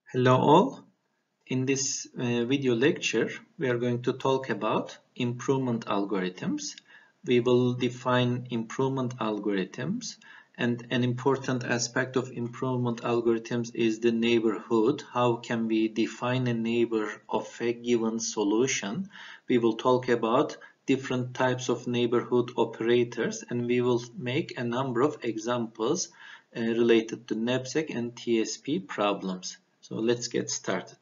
Hello all. In this video lecture, we are going to talk about improvement algorithms. We will define improvement algorithms, and an important aspect of improvement algorithms is the neighborhood. How can we define a neighbor of a given solution? We will talk about different types of neighborhood operators, and we will make a number of examples related to NAPSEC and TSP problems. So let's get started.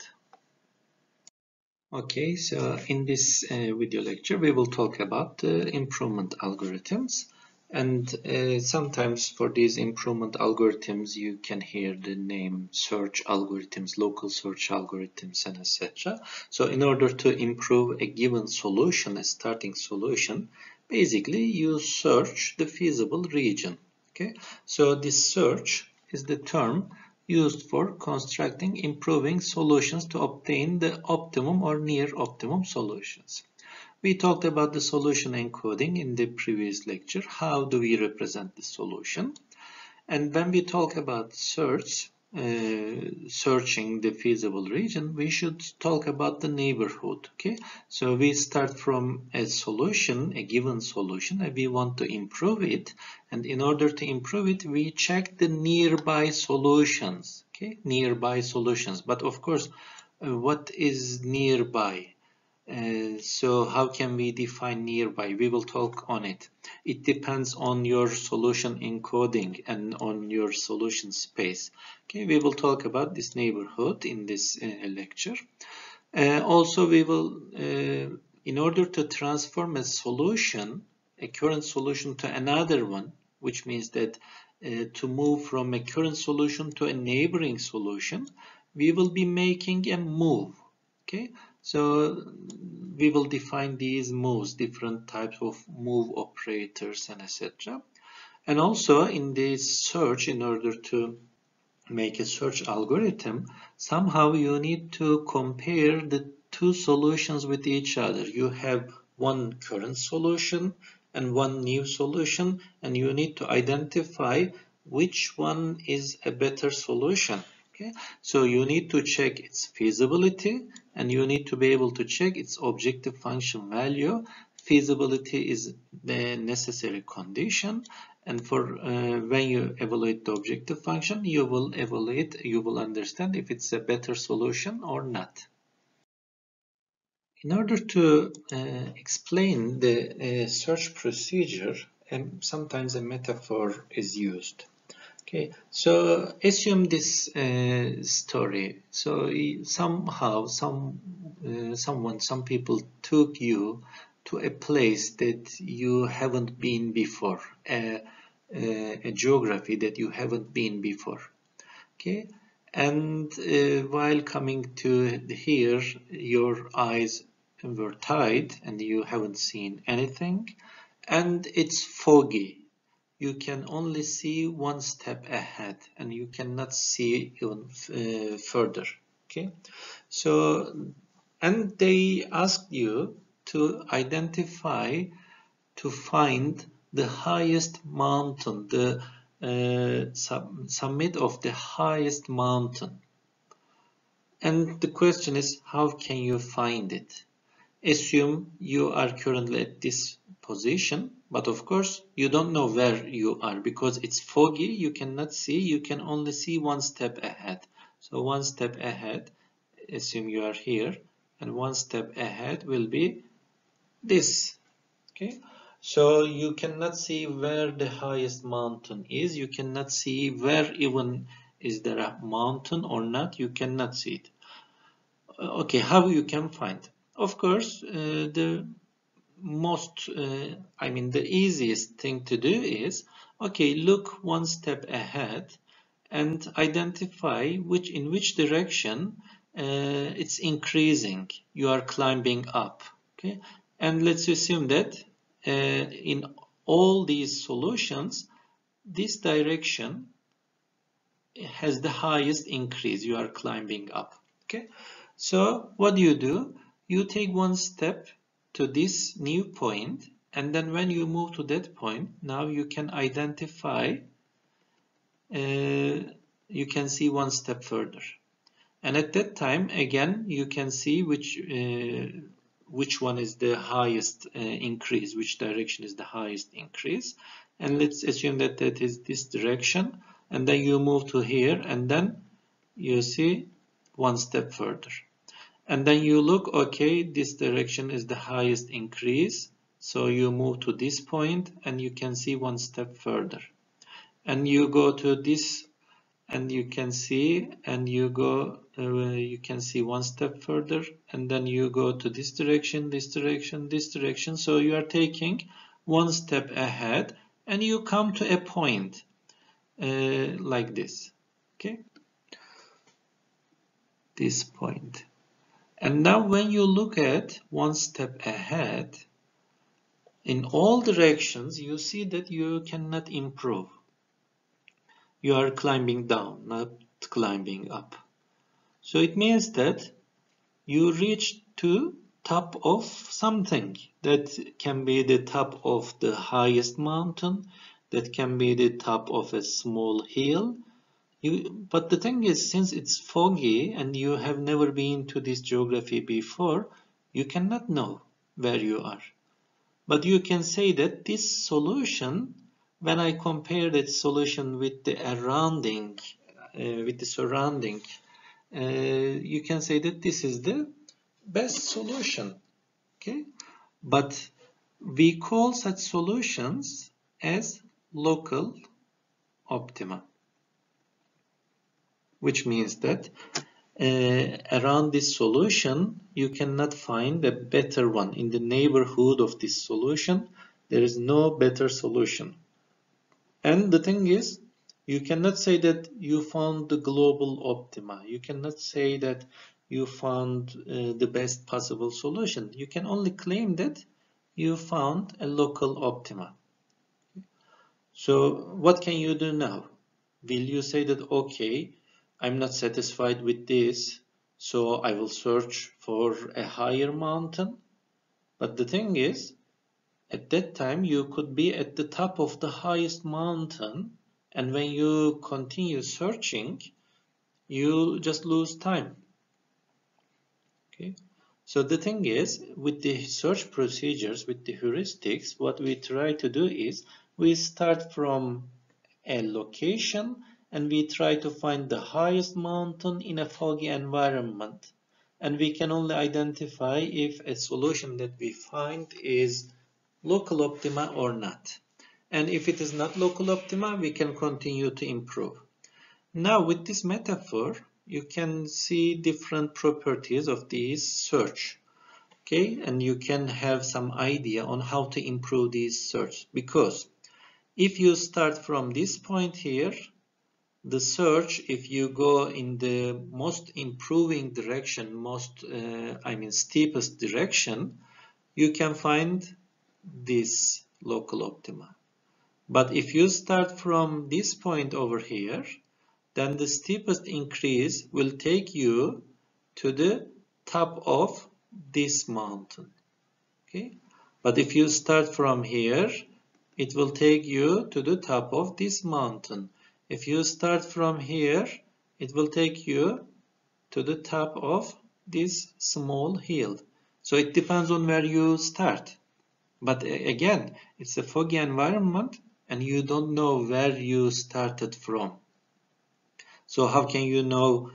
Okay, so in this video lecture, we will talk about improvement algorithms. And sometimes for these improvement algorithms, you can hear the name search algorithms, local search algorithms, and etc. So in order to improve a given solution, a starting solution, basically you search the feasible region. Okay, so this search is the term used for constructing improving solutions to obtain the optimum or near optimum solutions. We talked about the solution encoding in the previous lecture. How do we represent the solution? And when we talk about searching the feasible region, we should talk about the neighborhood. Okay, so we start from a solution, a given solution, and we want to improve it. And in order to improve it, we check the nearby solutions. Okay, nearby solutions. But of course, what is nearby? So how can we define nearby? We will talk on it. It depends on your solution encoding and on your solution space. Okay, we will talk about this neighborhood in this lecture. Also, we will, in order to transform a solution, a current solution to another one, which means that to move from a current solution to a neighboring solution, we will be making a move. Okay, so we will define these moves, different types of move operators and etc. And also in this search, in order to make a search algorithm, somehow you need to compare the two solutions with each other. You have one current solution and one new solution, and you need to identify which one is a better solution. Okay, so you need to check its feasibility, and you need to be able to check its objective function value. Feasibility is the necessary condition, and for when you evaluate the objective function, you will understand if it's a better solution or not. In order to explain the search procedure, sometimes a metaphor is used. Okay, so assume this story. So somehow, some people took you to a place that you haven't been before, a geography that you haven't been before. Okay, and while coming to here, your eyes were tied and you haven't seen anything, and it's foggy. You can only see one step ahead and you cannot see even further. Okay, so and they asked you to identify, to find the highest mountain, the summit of the highest mountain. And the question is, how can you find it? Assume you are currently at this position, but of course you don't know where you are because it's foggy, you cannot see, you can only see one step ahead. So one step ahead, assume you are here, and one step ahead will be this. Okay, so you cannot see where the highest mountain is, you cannot see where even is there a mountain or not, you cannot see it. Okay, how you can find? Of course, the easiest thing to do is, okay, look one step ahead and identify in which direction it's increasing. You are climbing up. Okay, and let's assume that in all these solutions, this direction has the highest increase. You are climbing up. Okay, so what do? You take one step to this new point, and then when you move to that point, now you can identify, you can see one step further. And at that time, again, you can see which one is the highest increase, which direction is the highest increase. And let's assume that that is this direction. And then you move to here, and then you see one step further. And then you look, okay, this direction is the highest increase. So you move to this point, and you can see one step further. And you go to this, and you can see, and you go, you can see one step further, and then you go to this direction, this direction, this direction. So you are taking one step ahead, and you come to a point like this, okay? This point. And now when you look at one step ahead, in all directions, you see that you cannot improve. You are climbing down, not climbing up. So it means that you reach to top of something. That can be the top of the highest mountain. That can be the top of a small hill. But the thing is, since it's foggy and you have never been to this geography before, you cannot know where you are. But you can say that this solution, when I compare that solution with the surrounding, you can say that this is the best solution. Okay, but we call such solutions as local optima, which means that around this solution you cannot find a better one. In the neighborhood of this solution, there is no better solution. And the thing is, you cannot say that you found the global optima. You cannot say that you found the best possible solution. You can only claim that you found a local optima. So what can you do now? Will you say that, okay, I'm not satisfied with this, so I will search for a higher mountain? But the thing is, at that time you could be at the top of the highest mountain, and when you continue searching, you just lose time. Okay. So the thing is, with the search procedures, with the heuristics, what we try to do is we start from a location and we try to find the highest mountain in a foggy environment. And we can only identify if a solution that we find is local optima or not. And if it is not local optima, we can continue to improve. Now with this metaphor, you can see different properties of this search. Okay, and you can have some idea on how to improve this search, because if you start from this point here, the search, if you go in the most improving direction, steepest direction, you can find this local optima. But if you start from this point over here, then the steepest increase will take you to the top of this mountain. Okay? But if you start from here, it will take you to the top of this mountain. If you start from here, it will take you to the top of this small hill. So it depends on where you start. But again, it's a foggy environment and you don't know where you started from. So how can you know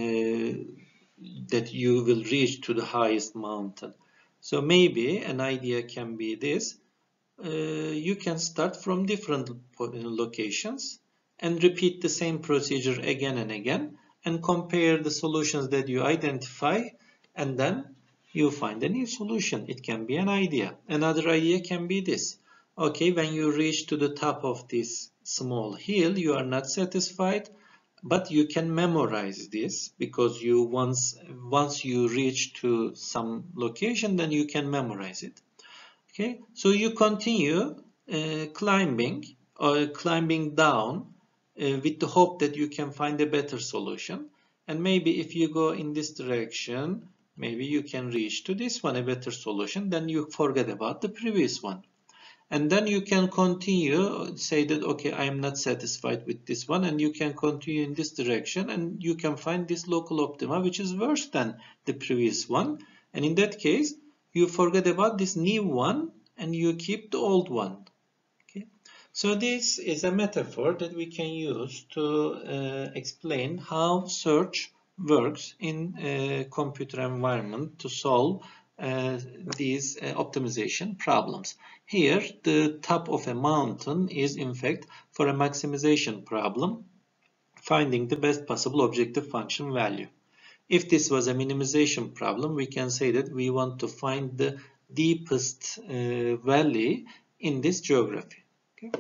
that you will reach to the highest mountain? So maybe an idea can be this. You can start from different locations and repeat the same procedure again and again and compare the solutions that you identify, and then you find a new solution. It can be an idea. Another idea can be this. Okay, when you reach to the top of this small hill, you are not satisfied, but you can memorize this, because you once you reach to some location, then you can memorize it. Okay, so you continue climbing or climbing down with the hope that you can find a better solution. And maybe if you go in this direction, maybe you can reach to this one, a better solution. Then you forget about the previous one. And then you can continue, say that, okay, I am not satisfied with this one, and you can continue in this direction, and you can find this local optima which is worse than the previous one. And in that case, you forget about this new one and you keep the old one. Okay. So this is a metaphor that we can use to explain how search works in a computer environment to solve these optimization problems. Here, the top of a mountain is in fact for a maximization problem, finding the best possible objective function value. If this was a minimization problem, we can say that we want to find the deepest valley in this geography. Okay.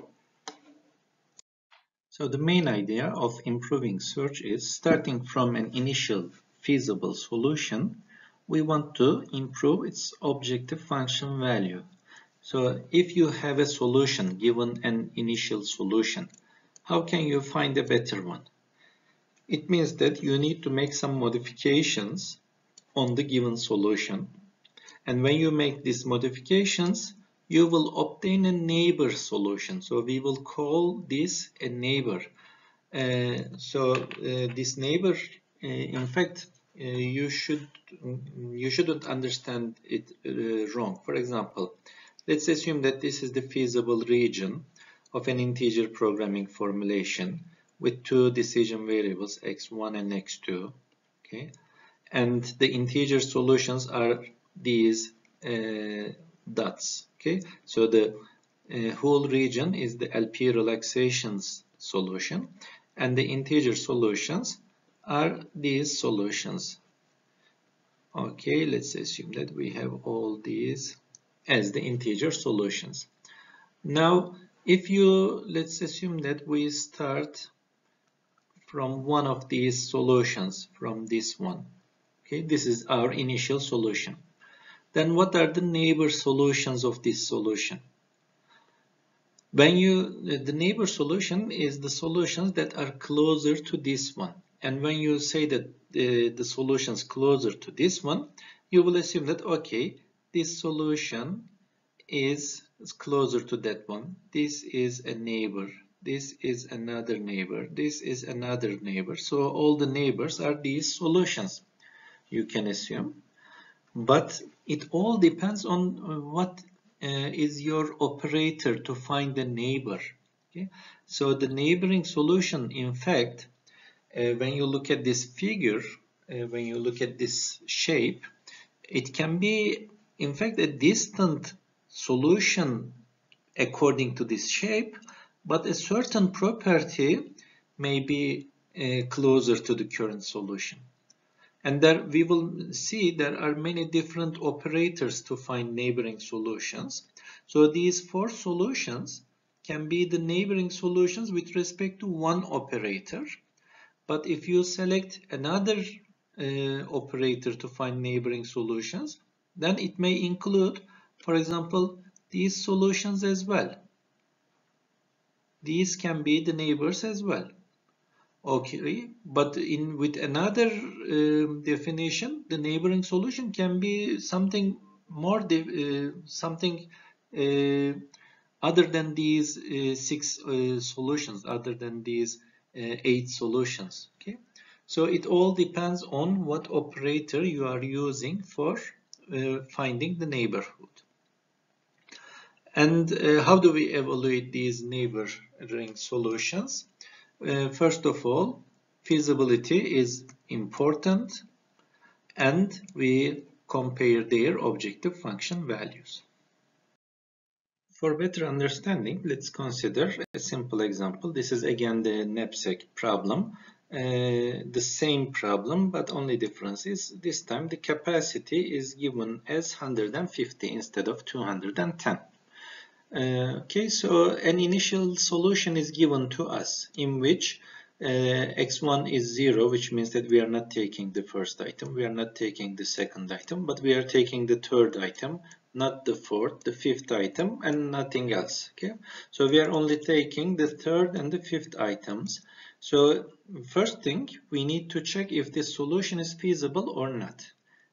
So the main idea of improving search is starting from an initial feasible solution, we want to improve its objective function value. So if you have a solution given an initial solution, how can you find a better one? It means that you need to make some modifications on the given solution. And when you make these modifications, you will obtain a neighbor solution. So we will call this a neighbor. This neighbor, in fact, you shouldn't understand it wrong. For example, let's assume that this is the feasible region of an integer programming formulation with two decision variables x1 and x2. Okay, and the integer solutions are these dots. Okay, so the whole region is the LP relaxations solution, and the integer solutions are these solutions. Okay, let's assume that we have all these as the integer solutions. Now, let's assume that we start from one of these solutions, from this one. Okay, this is our initial solution. Then what are the neighbor solutions of this solution? The neighbor solution is the solutions that are closer to this one. And when you say that the solutions closer to this one, you will assume that, okay, this solution is closer to that one. This is a neighbor. This is another neighbor. This is another neighbor. So all the neighbors are these solutions, you can assume. But it all depends on what is your operator to find the neighbor. Okay? So the neighboring solution, in fact, when you look at this figure, when you look at this shape, it can be, in fact, a distant solution according to this shape, but a certain property may be closer to the current solution. And there we will see there are many different operators to find neighboring solutions. So these four solutions can be the neighboring solutions with respect to one operator. But if you select another operator to find neighboring solutions, then it may include, for example, these solutions as well. These can be the neighbors as well. Okay, but with another definition, the neighboring solution can be something more, something other than these 6 solutions, other than these 8 solutions. Okay, so it all depends on what operator you are using for finding the neighborhood. And how do we evaluate these neighboring solutions? First of all, feasibility is important, and we compare their objective function values. For better understanding, let's consider a simple example. This is again the knapsack problem. The same problem, but only difference is this time the capacity is given as 150 instead of 210. Okay, so an initial solution is given to us in which x1 is 0, which means that we are not taking the first item, we are not taking the second item, but we are taking the third item, not the fourth, the fifth item, and nothing else. Okay, so we are only taking the third and the fifth items. So first thing, we need to check if this solution is feasible or not.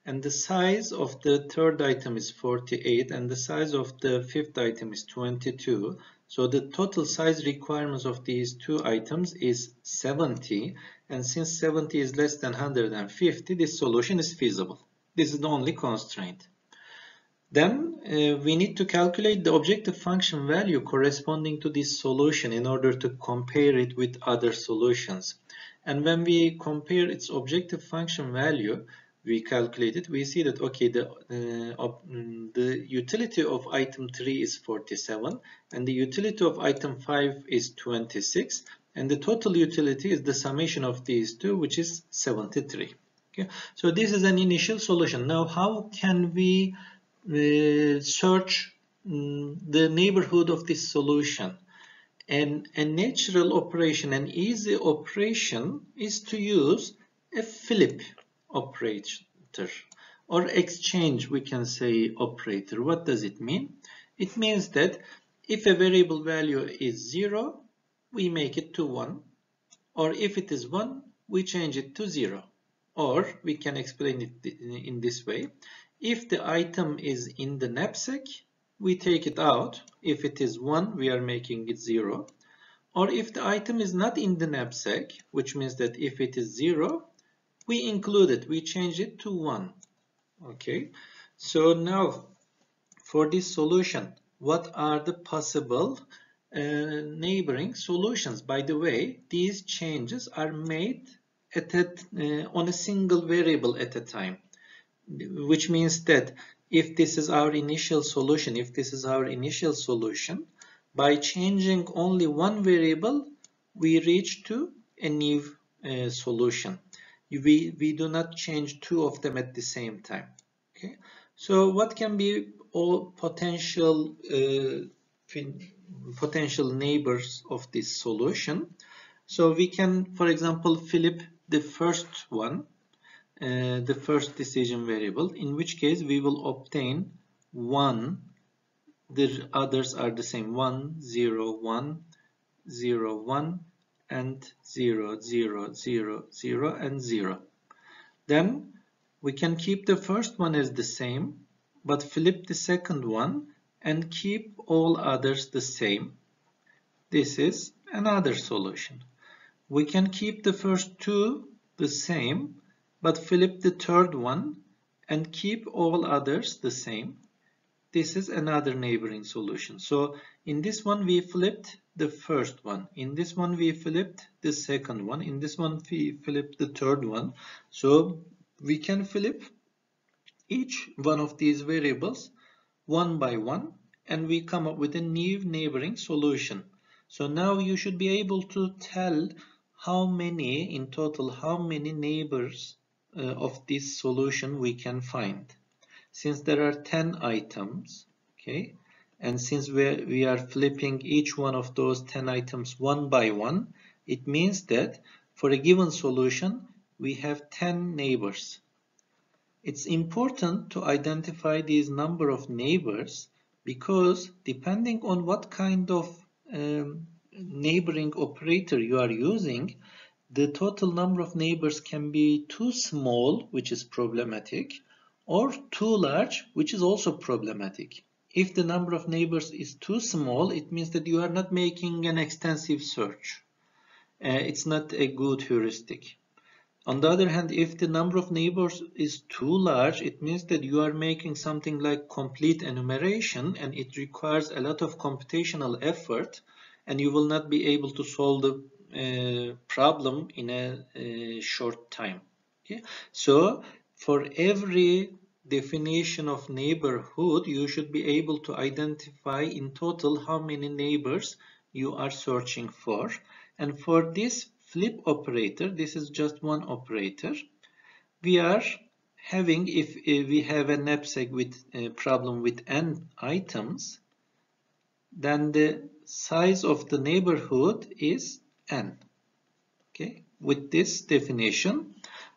and the size of the third item is 48, and the size of the fifth item is 22. So the total size requirements of these two items is 70, and since 70 is less than 150, this solution is feasible. This is the only constraint. Then we need to calculate the objective function value corresponding to this solution in order to compare it with other solutions. And when we compare its objective function value, we calculate it, we see that okay, the utility of item 3 is 47 and the utility of item 5 is 26, and the total utility is the summation of these two, which is 73. Okay, so this is an initial solution. Now how can we search the neighborhood of this solution? And a natural operation, an easy operation, is to use a flip operator or exchange, we can say, operator. What does it mean? It means that if a variable value is 0, we make it to 1, or if it is 1, we change it to 0. Or we can explain it in this way. If the item is in the knapsack, we take it out. If it is 1, we are making it 0. Or if the item is not in the knapsack, which means that if it is 0, we include it. We change it to 1. Okay. So now, for this solution, what are the possible neighboring solutions? By the way, these changes are made on a single variable at a time, which means that if this is our initial solution, by changing only one variable, we reach to a new solution. We do not change two of them at the same time. Okay. So what can be all potential neighbors of this solution? So we can, for example, flip the first one, the first decision variable, in which case we will obtain 1. The others are the same: 1, 0, 1, 0, 1, and 0, 0, 0, 0, and 0. Then we can keep the first one as the same, but flip the second one and keep all others the same. This is another solution. We can keep the first two the same, but flip the third one and keep all others the same. This is another neighboring solution. So in this one we flipped the first one. In this one we flipped the second one. In this one we flipped the third one. So we can flip each one of these variables one by one, and we come up with a new neighboring solution. So now you should be able to tell how many in total, how many neighbors of this solution we can find. Since there are 10 items, okay, and since we are flipping each one of those 10 items one by one, it means that for a given solution, we have 10 neighbors. It's important to identify these number of neighbors because depending on what kind of neighboring operator you are using, the total number of neighbors can be too small, which is problematic, or too large, which is also problematic. If the number of neighbors is too small, it means that you are not making an extensive search. It's not a good heuristic. On the other hand, if the number of neighbors is too large, it means that you are making something like complete enumeration, and it requires a lot of computational effort, and you will not be able to solve the problem in a short time. Okay? So for every definition of neighborhood, you should be able to identify in total how many neighbors you are searching for. And for this flip operator, this is just one operator. We are having, if we have a knapsack with a problem with n items, then the size of the neighborhood is n. Okay, with this definition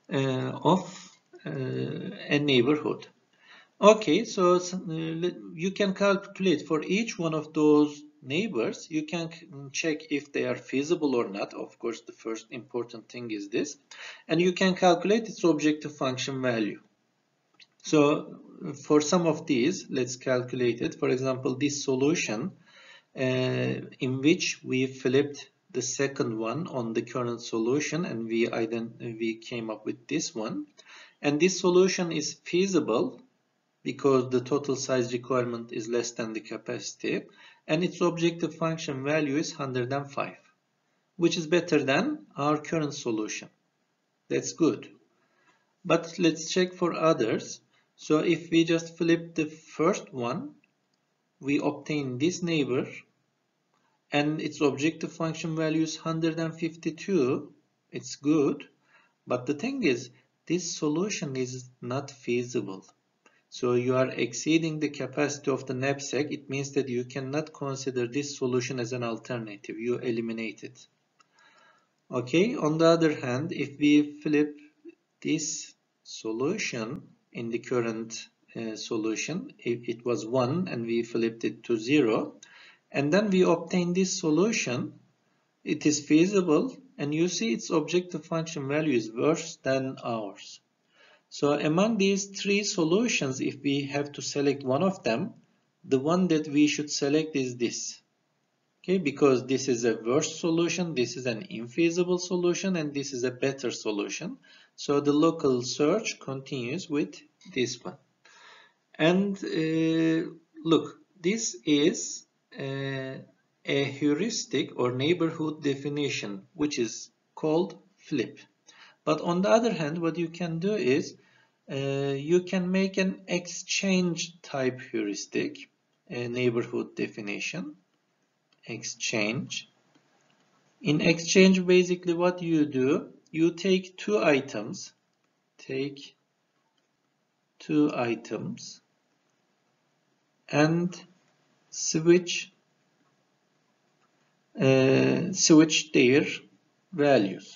of a neighborhood. Okay, so you can calculate for each one of those neighbors. You can check if they are feasible or not. Of course, the first important thing is this. And you can calculate its objective function value. So for some of these, let's calculate it. For example, this solution in which we flipped the second one on the current solution, and we came up with this one. And this solution is feasible because the total size requirement is less than the capacity, and its objective function value is 105, which is better than our current solution. That's good. But let's check for others. So if we just flip the first one, we obtain this neighbor, and its objective function value is 152. It's good, but the thing is, this solution is not feasible. So you are exceeding the capacity of the knapsack. It means that you cannot consider this solution as an alternative. You eliminate it. Okay, on the other hand, if we flip this solution in the current solution, if it was 1 and we flipped it to 0, and then we obtain this solution, it is feasible, and you see its objective function value is worse than ours. So among these three solutions, if we have to select one of them, the one that we should select is this. Okay, because this is a worse solution, this is an infeasible solution, and this is a better solution. So the local search continues with this one. And look, this is a heuristic or neighborhood definition, which is called flip. But on the other hand, what you can do is you can make an exchange type heuristic, a neighborhood definition. Exchange. In exchange, basically what you do, you take two items, and switch their values.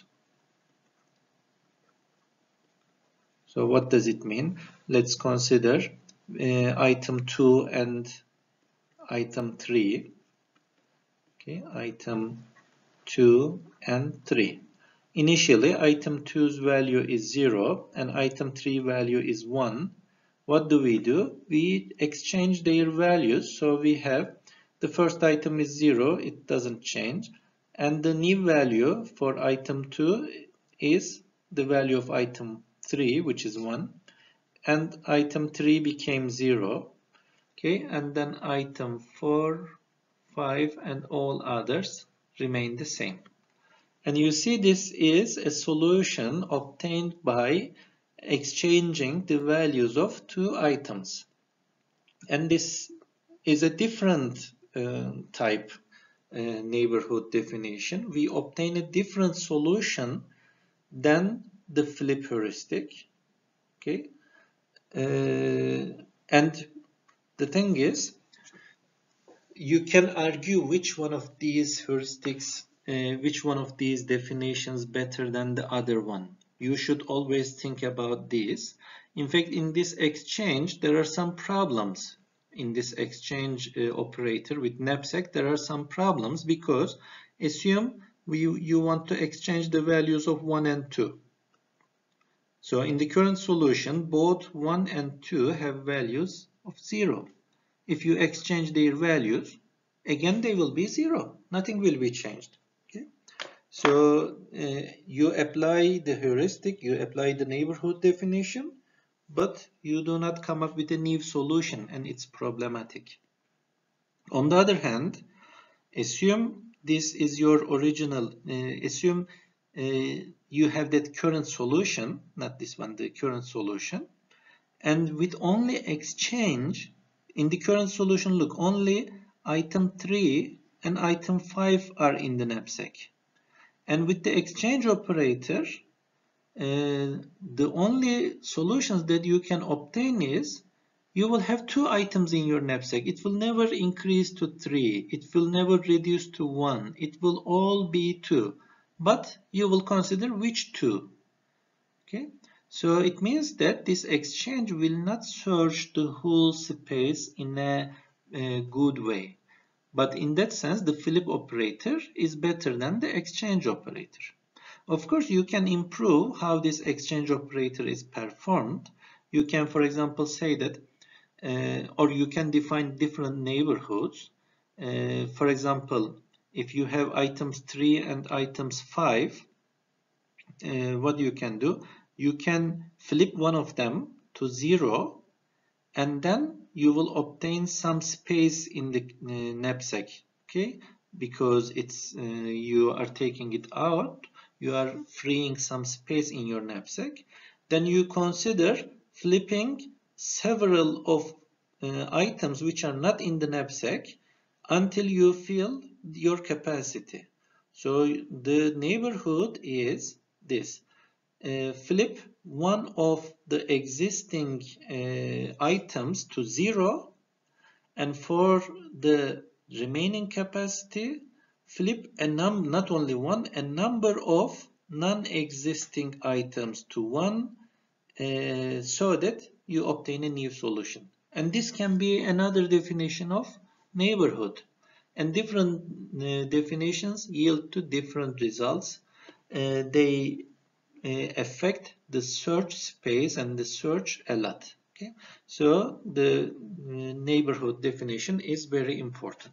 So what does it mean? Let's consider item 2 and item 3. Okay, item 2 and 3. Initially, item 2's value is 0 and item 3 value is 1. What do? We exchange their values. So we have the first item is 0, it doesn't change. And the new value for item 2 is the value of item 3, which is 1. And item 3 became 0. Okay, and then item 4, 5, and all others remain the same. And you see this is a solution obtained by exchanging the values of two items. And this is a different type neighborhood definition. We obtain a different solution than the flip heuristic. Okay, and the thing is, you can argue which one of these heuristics, which one of these definitions better than the other one. You should always think about this. In fact, in this exchange, there are some problems. In this exchange operator with knapsack, there are some problems because assume you want to exchange the values of 1 and 2. So in the current solution, both 1 and 2 have values of 0. If you exchange their values, again they will be 0. Nothing will be changed. Okay? So you apply the heuristic, you apply the neighborhood definition, but you do not come up with a new solution, and it's problematic. On the other hand, assume this is your original, assume you have that current solution, not this one, the current solution, and with only exchange, in the current solution, look, only item 3 and item 5 are in the knapsack. And with the exchange operator, the only solutions that you can obtain is you will have 2 items in your knapsack. It will never increase to 3. It will never reduce to 1. It will all be 2. But you will consider which 2. Okay? So it means that this exchange will not search the whole space in a good way. But in that sense, the flip operator is better than the exchange operator. Of course, you can improve how this exchange operator is performed. you can, for example, say that, or you can define different neighborhoods. For example, if you have items 3 and items 5, what you can do, you can flip one of them to 0, and then you will obtain some space in the knapsack, okay? Because it's you are taking it out, you are freeing some space in your knapsack. Then you consider flipping several of items which are not in the knapsack until you fill your capacity. So the neighborhood is this. Flip one of the existing items to 0, and for the remaining capacity, flip not only one, a number of non-existing items to 1, so that you obtain a new solution. And this can be another definition of neighborhood. And different definitions yield to different results. They affect the search space and the search a lot. Okay, so the neighborhood definition is very important.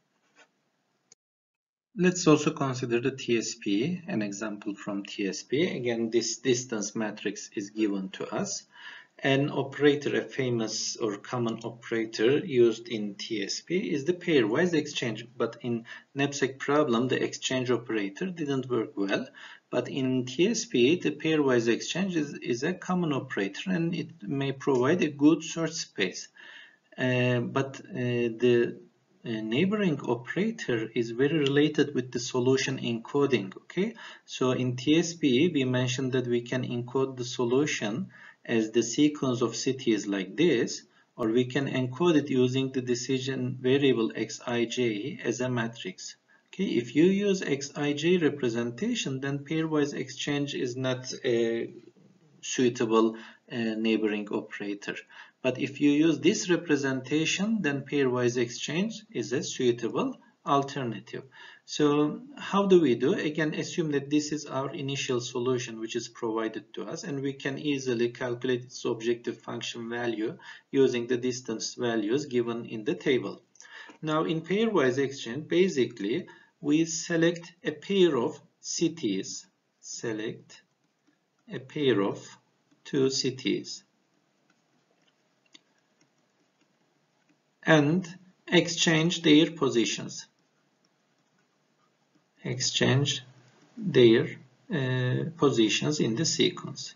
Let's also consider the TSP, an example from TSP. Again, this distance matrix is given to us. An operator, a famous or common operator used in TSP is the pairwise exchange. But in knapsack problem, the exchange operator didn't work well. But in TSP, the pairwise exchange is a common operator, and it may provide a good search space. But the neighboring operator is very related with the solution encoding. Okay, so in TSP we mentioned that we can encode the solution as the sequence of cities like this, or we can encode it using the decision variable xij as a matrix. Okay, if you use xij representation, then pairwise exchange is not a suitable neighboring operator. But if you use this representation, then pairwise exchange is a suitable alternative. So how do we do? Again, assume that this is our initial solution which is provided to us, and we can easily calculate its objective function value using the distance values given in the table. Now in pairwise exchange, basically we select a pair of cities. Select a pair of two cities and exchange their positions. Exchange their positions in the sequence.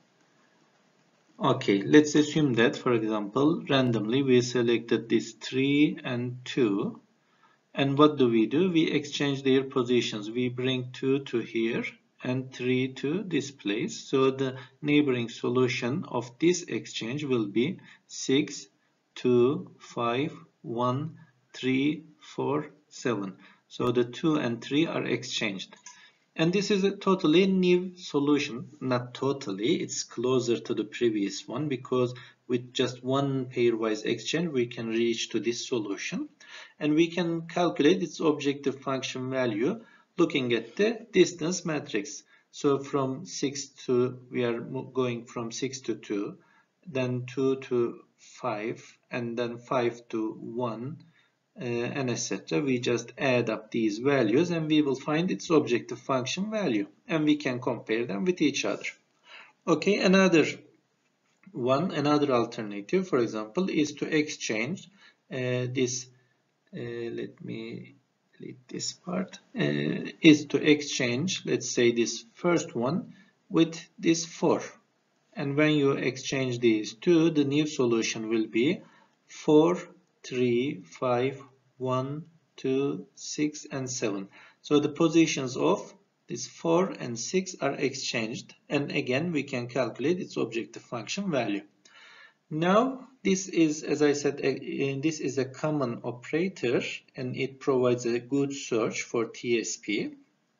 Okay, let's assume that, for example, randomly we selected this 3 and 2. And what do? We exchange their positions. We bring 2 to here and 3 to this place. So the neighboring solution of this exchange will be 6, 2, 5, 1, 3, 4, 7. So the 2 and 3 are exchanged. And this is a totally new solution. Not totally, it's closer to the previous one, because with just one pairwise exchange we can reach to this solution. And we can calculate its objective function value looking at the distance matrix. So from 6 to, we are going from 6 to 2, then 2 to 5, and then 5 to 1, and etc. We just add up these values and we will find its objective function value, and we can compare them with each other. Okay, another alternative, for example, is to exchange this. Let me delete this part. Is to exchange, let's say, this first one with this 4. And when you exchange these two, the new solution will be 4, 3, 5, 1, 2, 6, and 7. So the positions of this 4 and 6 are exchanged. And again, we can calculate its objective function value. Now, this is, as I said, this is a common operator, and it provides a good search for TSP.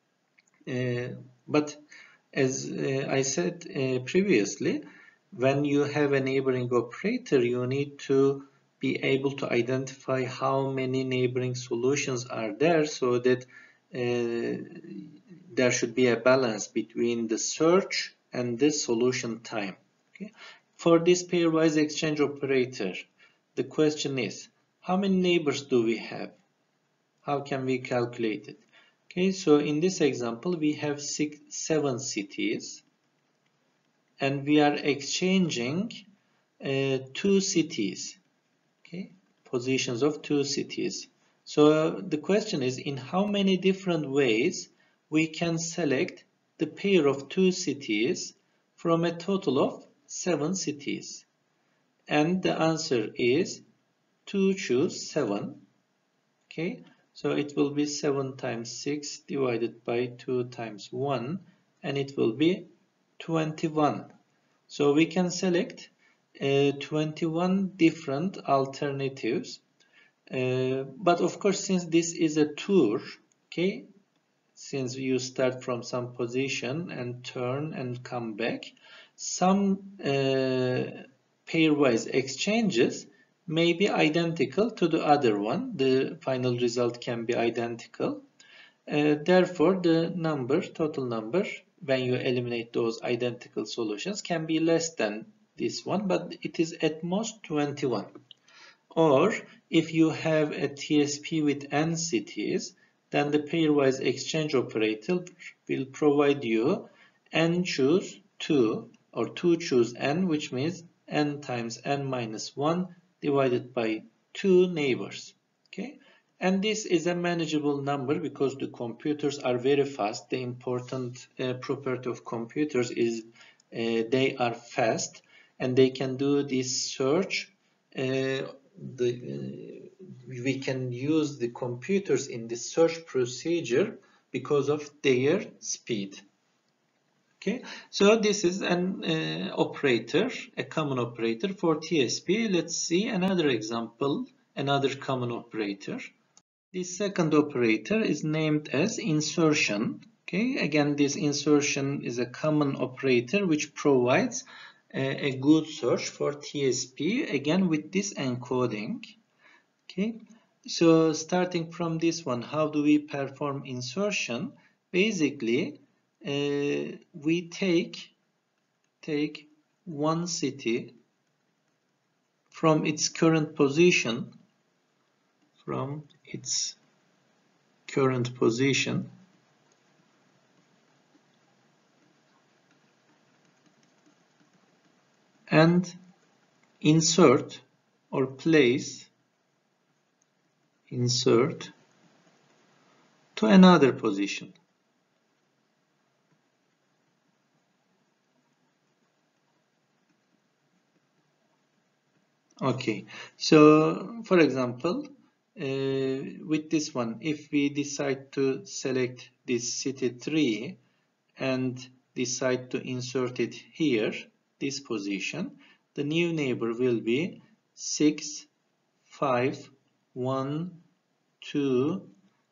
But as I said previously, when you have a neighboring operator, you need to be able to identify how many neighboring solutions are there, so that there should be a balance between the search and the solution time. Okay? For this pairwise exchange operator, the question is, how many neighbors do we have? How can we calculate it? Okay, so in this example, we have 7 cities, and we are exchanging 2 cities. Okay, positions of 2 cities. So the question is, in how many different ways we can select the pair of 2 cities from a total of 7 cities? And the answer is to choose 7. Okay, so it will be 7 times 6 divided by 2 times 1, and it will be 21. So we can select 21 different alternatives. But of course, since this is a tour, okay, since you start from some position and turn and come back, some pairwise exchanges may be identical to the other one. The final result can be identical. Therefore, the total number, when you eliminate those identical solutions, can be less than this one, but it is at most 21. Or if you have a TSP with n cities, then the pairwise exchange operator will provide you n choose 2 or 2 choose n, which means n times n minus 1 divided by 2 neighbors. Okay, and this is a manageable number because the computers are very fast. The important property of computers is they are fast, and they can do this search. We can use the computers in the search procedure because of their speed. Okay, so this is an operator, a common operator for TSP. Let's see another example, another common operator. This second operator is named as insertion. Okay, again, this insertion is a common operator which provides a good search for TSP, again with this encoding. Okay, so starting from this one, how do we perform insertion? Basically, we take one city from its current position, and insert or place to another position. Okay, so for example, with this one, if we decide to select this city 3 and decide to insert it here, this position, the new neighbor will be 6, 5, 1, 2,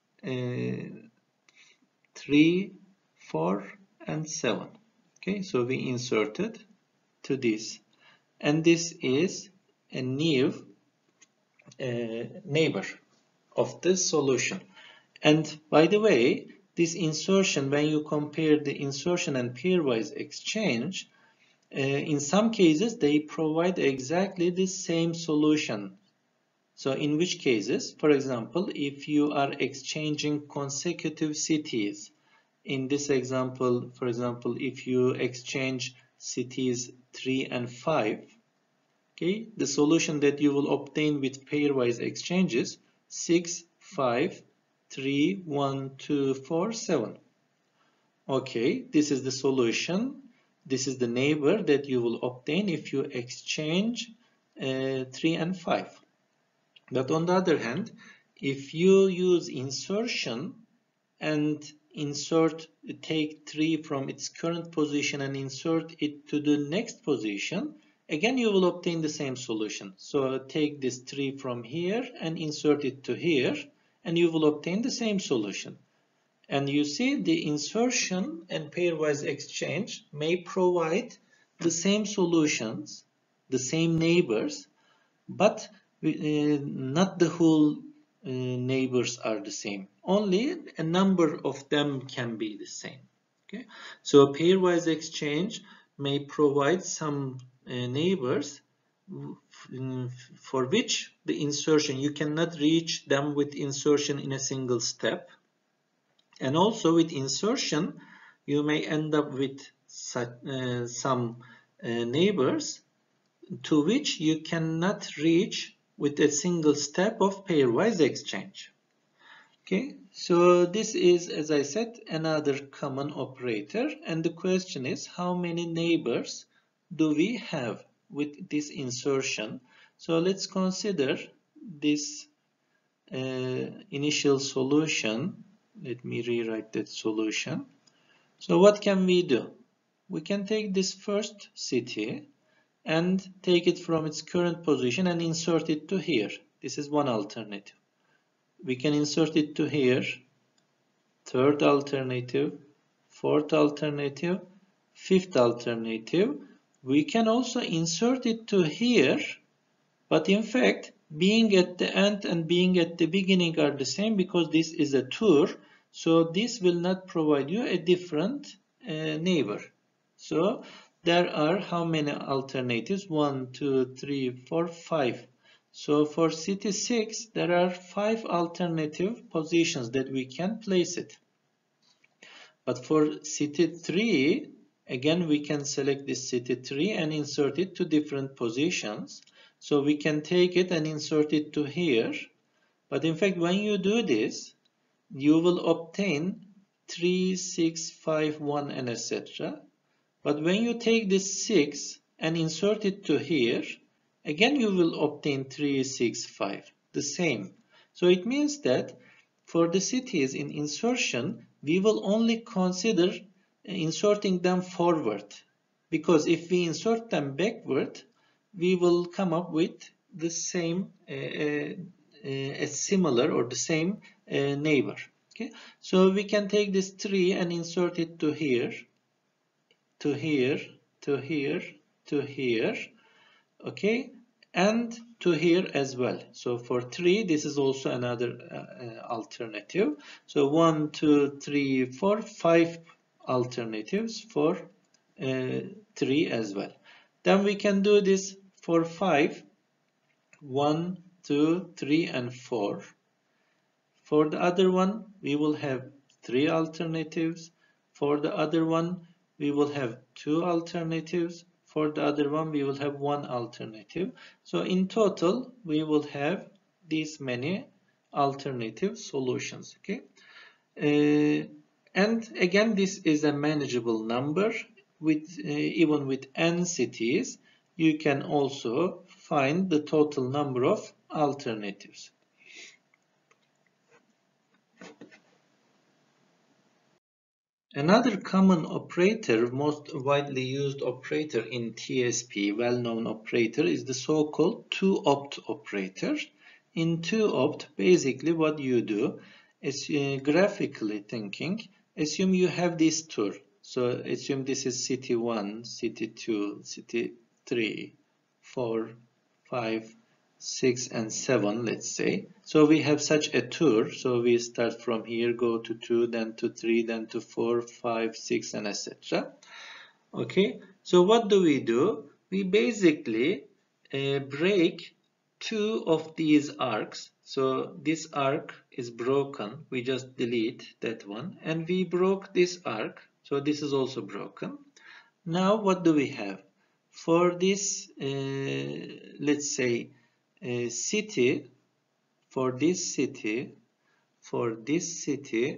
3, 4, and 7. Okay, so we inserted to this, and this is a new neighbor of the solution. And by the way, this insertion, when you compare the insertion and pairwise exchange, in some cases they provide exactly the same solution. So in which cases, for example, if you are exchanging consecutive cities, in this example, for example, if you exchange cities 3 and 5, okay, the solution that you will obtain with pairwise exchanges 6, 5, 3, 1, 2, 4, 7. Okay, this is the solution. This is the neighbor that you will obtain if you exchange 3 and 5. But on the other hand, if you use insertion and take 3 from its current position and insert it to the next position, again you will obtain the same solution. So take this 3 from here and insert it to here, and you will obtain the same solution. And you see, the insertion and pairwise exchange may provide the same solutions, the same neighbors, but not the whole neighbors are the same. Only a number of them can be the same. Okay, so pairwise exchange may provide some neighbors for which the insertion, you cannot reach them with insertion in a single step. And also with insertion, you may end up with some neighbors to which you cannot reach with a single step of pairwise exchange. Okay, so this is, as I said, another common operator, and the question is how many neighbors do we have with this insertion? So let's consider this initial solution. Let me rewrite that solution. So what can we do? We can take this first city and take it from its current position and insert it to here. This is one alternative. We can insert it to here, third alternative, fourth alternative, fifth alternative. We can also insert it to here, but in fact, being at the end and being at the beginning are the same because this is a tour. So this will not provide you a different neighbor. So there are how many alternatives? 1, 2, 3, 4, 5. So for city 6, there are 5 alternative positions that we can place it. But for city 3, again we can select this city 3 and insert it to different positions. So we can take it and insert it to here. But in fact, when you do this, you will obtain 3, 6, 5, 1, and etc. But when you take this 6 and insert it to here, again you will obtain 3, 6, 5, the same. So it means that for the cities in insertion, we will only consider inserting them forward. Because if we insert them backward, we will come up with the same, a similar or the same neighbor. Okay? So we can take this 3 and insert it to here, to here, to here, to here, okay, and to here as well. So for 3, this is also another alternative. So 1, 2, 3, 4, 5 alternatives for 3 as well. Then we can do this for 5, 1, 2, 3, and 4. For the other one, we will have 3 alternatives. For the other one, we will have 2 alternatives. For the other one, we will have 1 alternative. So in total, we will have these many alternative solutions. Okay, and again, this is a manageable number. With even with n cities, you can also find the total number of alternatives. Another common operator, most widely used operator in TSP, well-known operator, is the so-called two-opt operator. In two-opt, basically what you do is graphically thinking, assume you have this tour. So assume this is city 1, city 2, city 3, 4, 5, 6, and 7, let's say. So we have such a tour. So we start from here, go to 2, then to 3, then to 4, 5, 6, and etc. Okay, so what do? We basically break 2 of these arcs. So this arc is broken. We just delete that one. And we broke this arc. So this is also broken. Now what do we have? For this, let's say, city, for this city, for this city,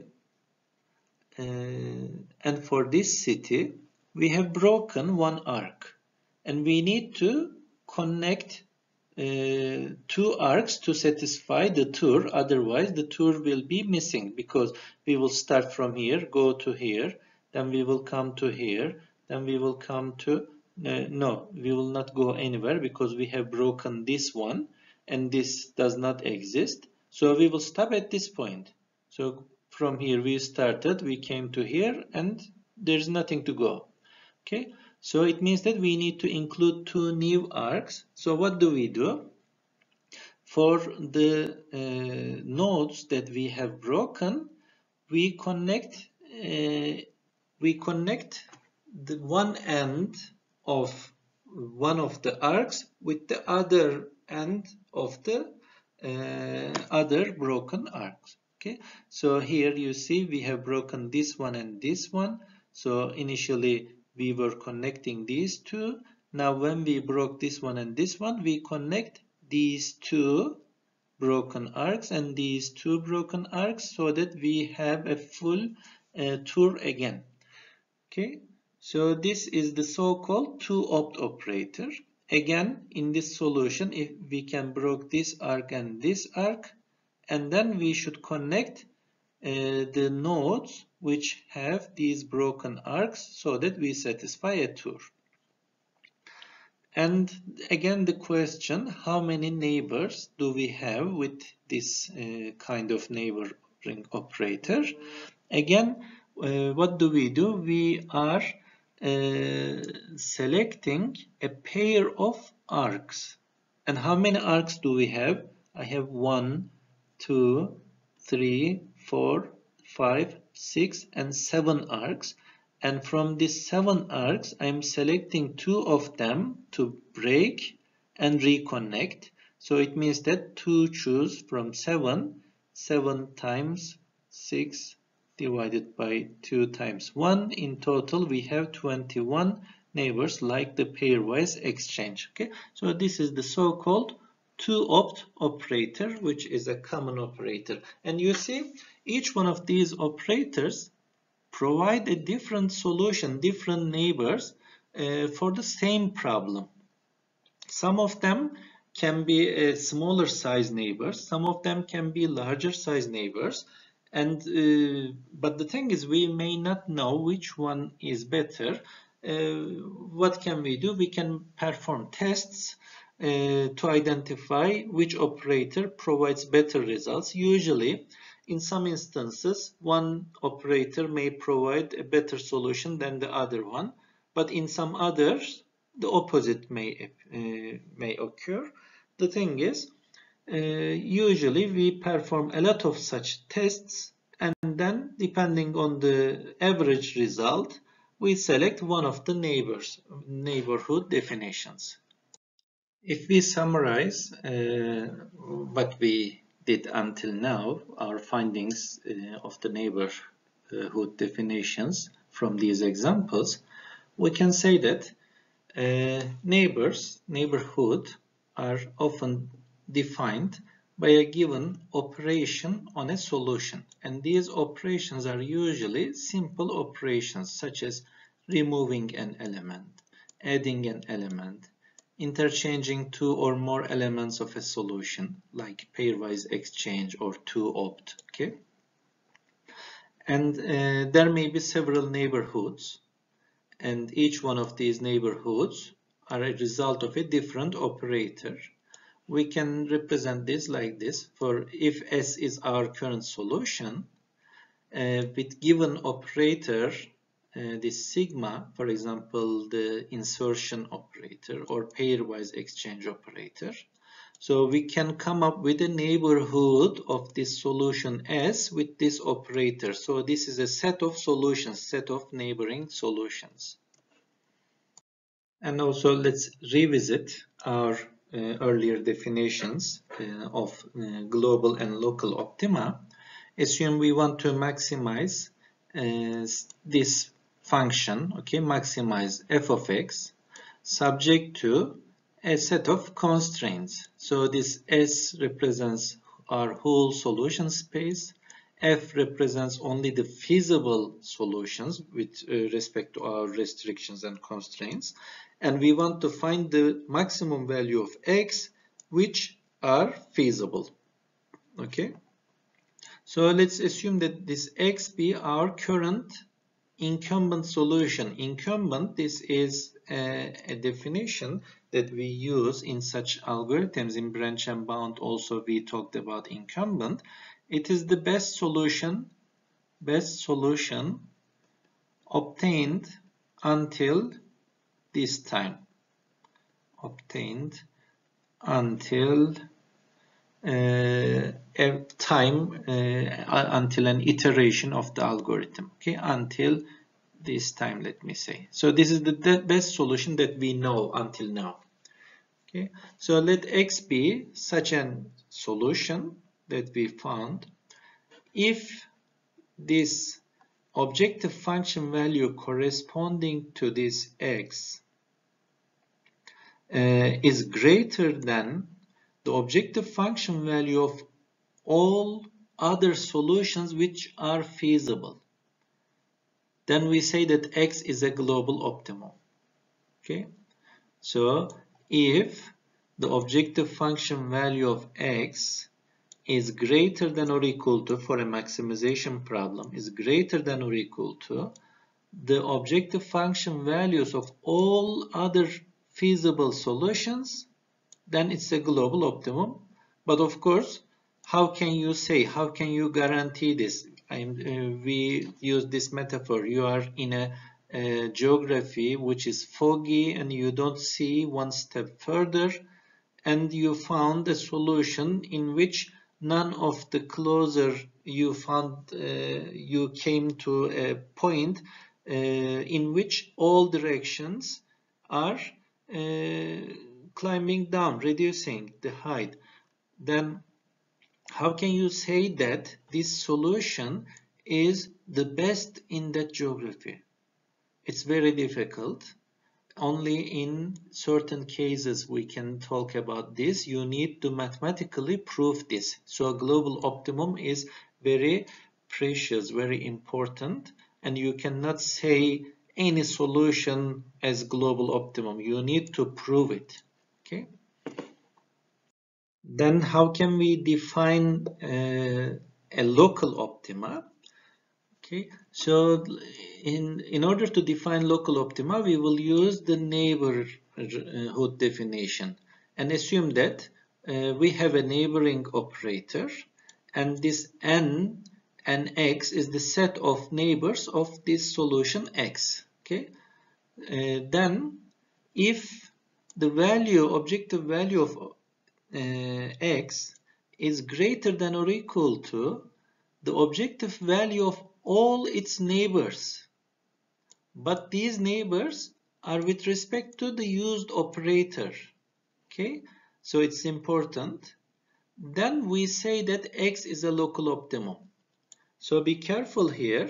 and for this city, we have broken one arc, and we need to connect 2 arcs to satisfy the tour. Otherwise, the tour will be missing because we will start from here, go to here, then we will come to here, then we will come to no, we will not go anywhere because we have broken this one and this does not exist. So we will stop at this point. So from here we started, we came to here, and there's nothing to go. Okay, so it means that we need to include 2 new arcs. So what do? For the nodes that we have broken, we connect the one end of one of the arcs with the other end of the other broken arcs. Okay, so here you see we have broken this one and this one. So initially we were connecting these two. Now when we broke this one and this one, we connect these two broken arcs and these two broken arcs so that we have a full tour again. Okay, so this is the so-called two-opt operator. Again, in this solution, if we can break this arc and this arc, and then we should connect the nodes which have these broken arcs so that we satisfy a tour. And again, the question, how many neighbors do we have with this kind of neighboring operator? Again, what do? We are selecting a pair of arcs. And how many arcs do we have? I have 1, 2, 3, 4, 5, 6, and 7 arcs. And from these 7 arcs, I'm selecting 2 of them to break and reconnect. So it means that 2 choose from 7, 7 times 6 divided by 2 times 1. In total, we have 21 neighbors like the pairwise exchange. Okay, so this is the so-called two-opt operator, which is a common operator. And you see, each one of these operators provide a different solution, different neighbors for the same problem. Some of them can be smaller size neighbors, some of them can be larger size neighbors. And but the thing is, we may not know which one is better. What can we do? We can perform tests to identify which operator provides better results. Usually, in some instances, one operator may provide a better solution than the other one, but in some others, the opposite may occur. The thing is, usually we perform a lot of such tests, and then depending on the average result, we select one of the neighborhood definitions. If we summarize what we did until now, our findings of the neighborhood definitions from these examples, we can say that neighborhood are often defined by a given operation on a solution, and these operations are usually simple operations such as removing an element, adding an element, interchanging two or more elements of a solution like pairwise exchange or two-opt. Okay, and there may be several neighborhoods, and each one of these neighborhoods are a result of a different operator. We can represent this like this. For if S is our current solution, with given operator, this sigma, for example, the insertion operator or pairwise exchange operator. So we can come up with a neighborhood of this solution S with this operator. So this is a set of solutions, set of neighboring solutions. And also let's revisit our earlier definitions of global and local optima. Assume we want to maximize this function, okay, maximize f of x subject to a set of constraints. So this S represents our whole solution space, F represents only the feasible solutions with respect to our restrictions and constraints, and we want to find the maximum value of x which are feasible. Okay, so let's assume that this x be our current incumbent solution. Incumbent, this is a definition that we use in such algorithms. In branch and bound also we talked about incumbent. It is the best solution obtained until this time. Obtained until until an iteration of the algorithm. Okay, until this time, let me say. So this is the best solution that we know until now. Okay, so let X be such a solution that we found if this objective function value corresponding to this X is greater than the objective function value of all other solutions which are feasible. Then we say that X is a global optimum. Okay, so if the objective function value of X is greater than or equal to, for a maximization problem, is greater than or equal to the objective function values of all other feasible solutions, then it's a global optimum. But of course, how can you say, how can you guarantee this? We use this metaphor. You are in a geography which is foggy and you don't see one step further, and you found a solution in which none of the closer you found, you came to a point in which all directions are climbing down, reducing the height. Then how can you say that this solution is the best in that geography? It's very difficult. Only in certain cases we can talk about this. You need to mathematically prove this. So a global optimum is very precious, very important, and you cannot say any solution as global optimum. You need to prove it. Okay. Then how can we define a local optima? Okay, so in order to define local optima, we will use the neighborhood definition and assume that we have a neighboring operator, and this n and x is the set of neighbors of this solution x. Okay, then if the value, objective value of x is greater than or equal to the objective value of all its neighbors, but these neighbors are with respect to the used operator. Okay, so it's important. Then we say that x is a local optimum. So be careful here,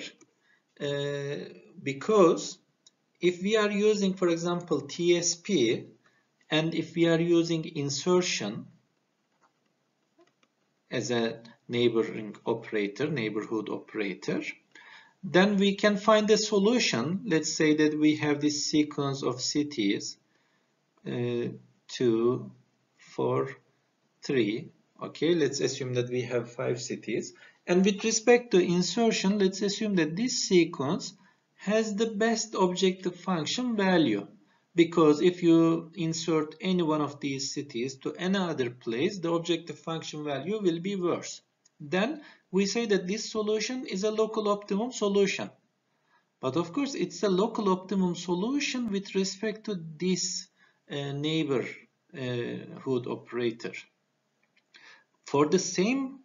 because if we are using, for example, TSP, and if we are using insertion as a neighboring operator, neighborhood operator, then we can find a solution. Let's say that we have this sequence of cities, 2, 4, 3. Okay, let's assume that we have 5 cities. And with respect to insertion, let's assume that this sequence has the best objective function value. Because if you insert any one of these cities to any other place, the objective function value will be worse. Then we say that this solution is a local optimum solution. But of course, it's a local optimum solution with respect to this neighborhood operator. For the same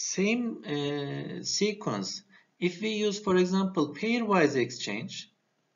sequence, if we use, for example, pairwise exchange,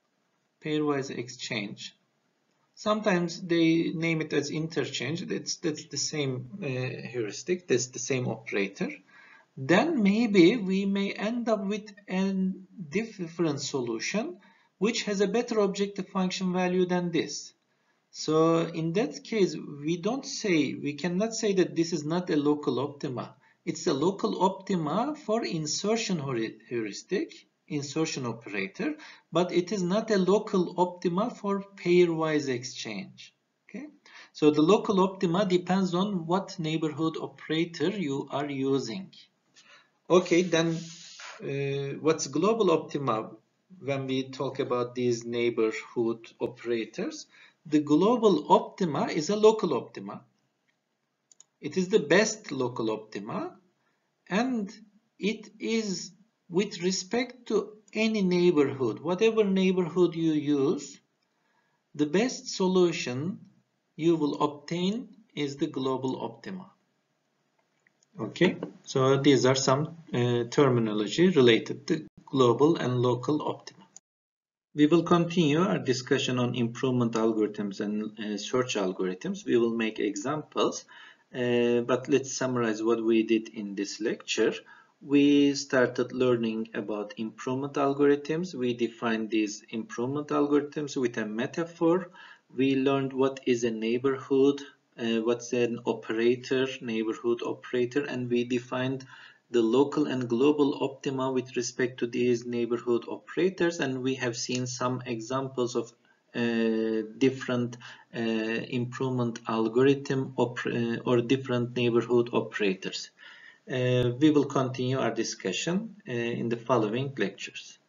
sometimes they name it as interchange. That's the same heuristic. That's the same operator. Then maybe we may end up with a different solution which has a better objective function value than this. So in that case, we cannot say that this is not a local optima. It's a local optima for insertion heuristic, insertion operator, but it is not a local optima for pairwise exchange. Okay, so the local optima depends on what neighborhood operator you are using. Okay, then what's global optima when we talk about these neighborhood operators? The global optima is a local optima. It is the best local optima, and it is with respect to any neighborhood. Whatever neighborhood you use, the best solution you will obtain is the global optima. Okay, so these are some terminology related to global and local optima. We will continue our discussion on improvement algorithms and search algorithms. We will make examples, but let's summarize what we did in this lecture. We started learning about improvement algorithms. We defined these improvement algorithms with a metaphor. We learned what is a neighborhood, what's an operator, neighborhood operator, and we defined the local and global optima with respect to these neighborhood operators, and we have seen some examples of different improvement algorithm or different neighborhood operators. We will continue our discussion in the following lectures.